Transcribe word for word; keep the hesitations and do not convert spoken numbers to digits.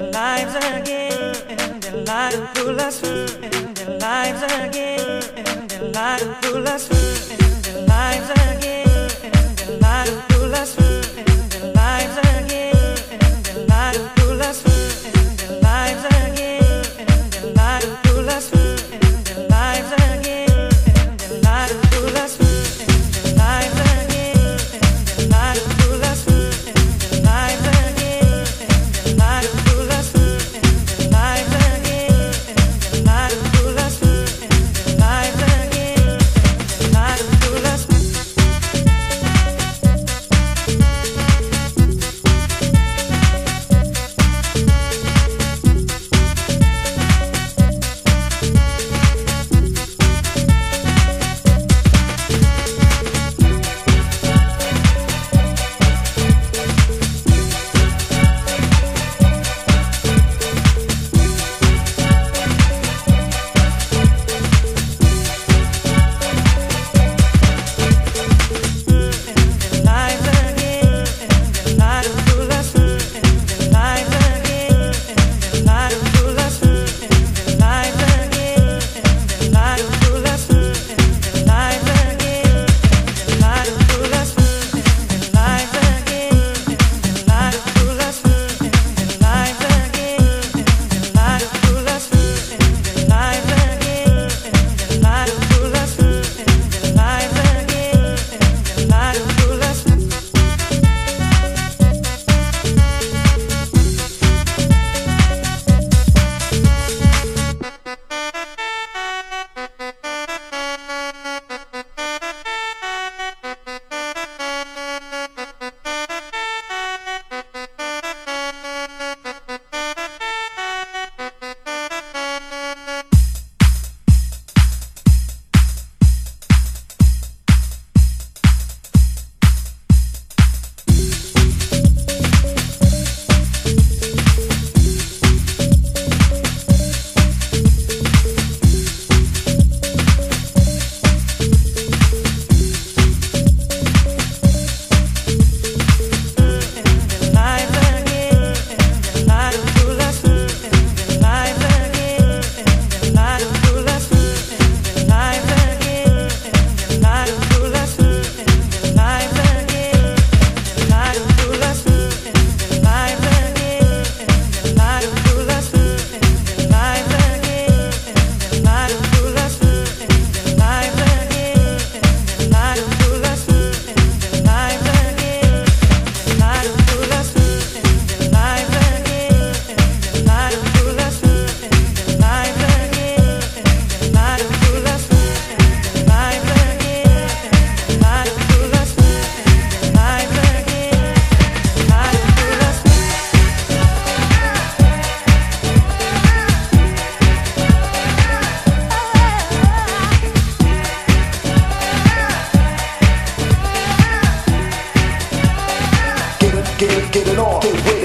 lives again, their lives full of sweet, their lives again, their lives full of sweet, their lives again, their lives full of sweet, their lives again, their lives full of sweet, their lives again, their lives full of sweet, their lives again, their lives full of sweet, their lives again, their lives full of sweet, their lives again, their lives full of sweet, their lives again, their lives full of sweet, their lives again, their lives full of sweet. Get it on, get